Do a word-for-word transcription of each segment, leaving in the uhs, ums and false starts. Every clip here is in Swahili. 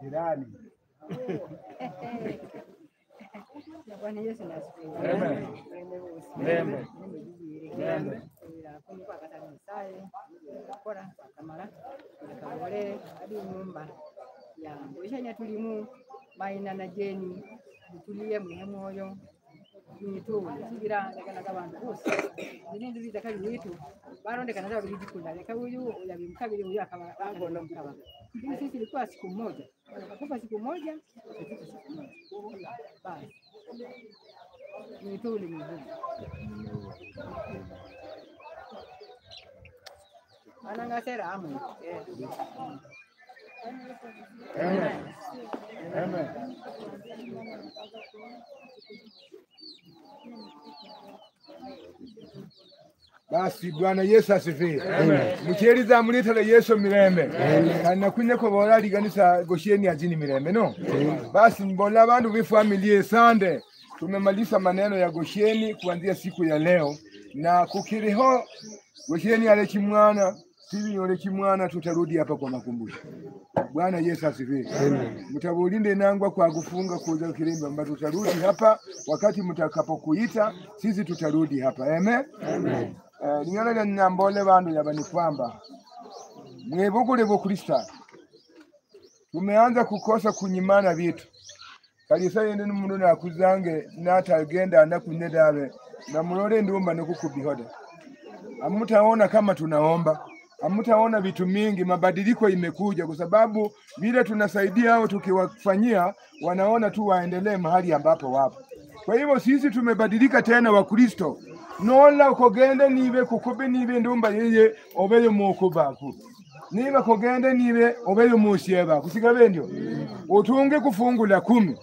jirani. Bwana Yesu nasifiwe. Amen. Amen. Amen. Kwa kata misale kora kamara kabole adi nyumba ya ngoishanya tulimu maina na jeni tuliye mwe moyo nitu sigira ndekana kabantu bose nindi biza kali witu barondekana za bidi kula leka huyu yabimkabili huyu akaba akona mkaba sisi ilikuwa siku moja akakufa siku moja siku moja basi nitu limu anangasera amu Amen. Amen. Basi Bwana Yesu asifiwe. Mcheriza mulitala Yesu mirembe. Kana kunye ko bora liganisa Gosheni ajini mirembe no. Basi mbola abantu bi familia Sande tumemaliza maneno ya Gosheni kuanzia siku ya leo na kukiriho Gosheni ale kimwana sivi yole kimwana tutarudi hapa kwa makumbusho. Bwana Yesu asifiwe. Mtabulinde nangwa kwa kufunga kuza kirimba mba tutarudi hapa wakati mtakapokuita sisi tutarudi hapa. Amen. Amen. Eh niona na mbole bandu yabani kwamba mwebugule bo Kristo. Tumeanza kukosa kunyimana vitu. Kalisa yende n'umuntu nakuzange natagenda anakunyedabe na mulole ndumba nokukubihoda. Hamtaona kama tunaomba. Hamtaona vitu mingi, mabadiliko imekuja kwa sababu vile tunasaidia hao tukiwafanyia wanaona tu waendelee mahali ambapo wapo. Kwa hivyo sisi tumebadilika tena wa Kristo. Nola ukogenda nibe kukobe nibe ndumba yeye obeyo mukubaku. Niba kogenda nibe obeyo musheba kusigabe ndio. Utunge kufungula kumi.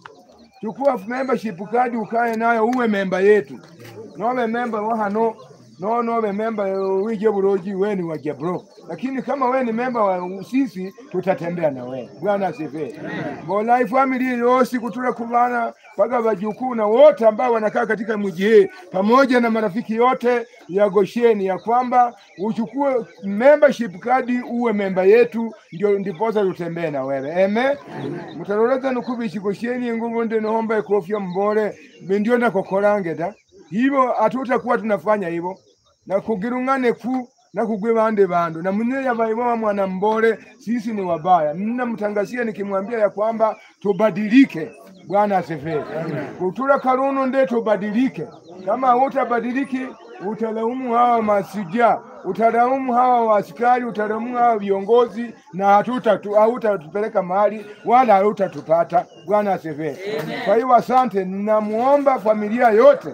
Chukua membership card ukae nayo uwe member yetu. Nobe member wa hano no no be member wije buroji weni waje bro. Lakini kama wewe ni member wa sisi tutatembea na wewe. Bwana asifiwe. Bola family yosi kutula kubana paga wajukuu na wote ambao wanakaa katika mji hii pamoja na marafiki yote ya Gosheni ya kwamba uchukue membership card uwe member yetu ndio ndiposa tutembee na wewe. Amen. Mutaroleza nukubishi Gosheni nguvu ndio naomba ekofia mbore ndio na kokorange da. Hivyo hatutakuwa tunafanya hivyo na kugirungane ku na kugwe bande bando na mwenye ya baiwa mwana mbore sisi ni wabaya. Nina mtangazia nikimwambia ya kwamba tubadilike. Bwana asifiwe. Kutula karuno nde tubadilike. Kama hutabadiliki utalaumu hawa masija, utalaumu hawa askari, utalaumu hawa viongozi na hatuta hautatupeleka mahali wala hautatupata. Bwana asifiwe. Kwa hiyo asante, ninamuomba familia yote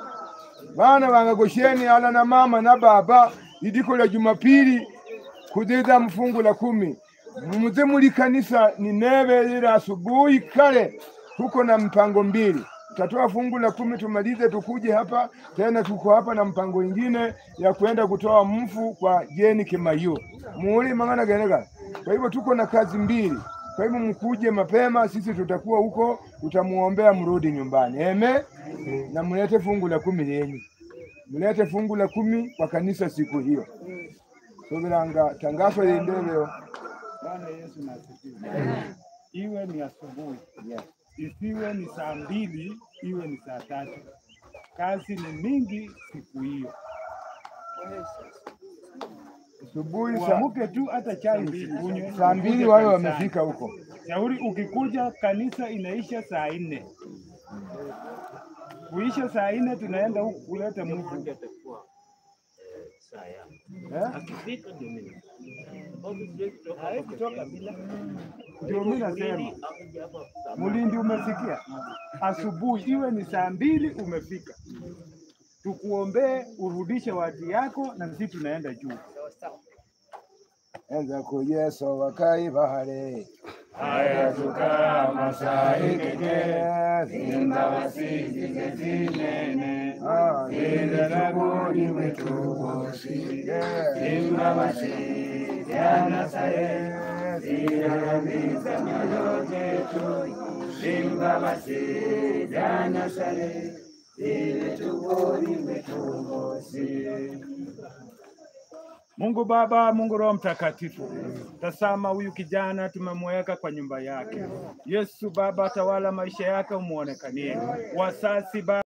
bana banga Gosheni ala na mama na baba idiko la Jumapili kudeza mfungu la kumi. Mumuze muri kanisa ni neve ile asubuhi kale. Tuko na mpango mbili. Tutatoa fungu la kumi tumalize tukuje hapa tena tuko hapa na mpango mwingine ya kwenda kutoa mfu kwa Jeni Kimayo. Muuli mangana genega. Kwa hivyo tuko na kazi mbili. Kwa hivyo mkuje mapema sisi tutakuwa huko tutamuombea mrudi nyumbani. Amen. Na mlete fungu la kumi lenyu. Mlete fungu la kumi kwa kanisa siku hiyo. Sobiranga tangazo liendeleo. Bwana Yesu nasifiwe. Iwe ni asubuhi. Yes. Isiwe ni saa mbili, iwe ni saa tatu. Kazi ni mingi siku hiyo. Asubuhi Uamuke tu hata chai usikunywe. saa mbili wao wamefika huko. Shauri ukikuja kanisa inaisha saa nne. Kuisha saa nne tunaenda huku kuleta Mungu. Eh? Akifika Domini. Haikutoka bila. Ndio mimi nasema. Mulindi umesikia? Asubuhi iwe ni saa mbili umefika. Tukuombee urudishe watu yako na sisi tunaenda juu. Enza ku Yesu wakai bahare. Aya tuka masai keke. Zinda wasiji zinene. Zinda nabudi wetu wosi. Zinda wasiji jana saye. Zinda miza nyoyote tu. Zinda wasiji jana saye. Zinda tubodi wetu wosi. Mungu Baba, Mungu Roho Mtakatifu, tazama huyu kijana tumemweka kwa nyumba yake. Yesu Baba, tawala maisha yake, umuonekanie. Wasasi Baba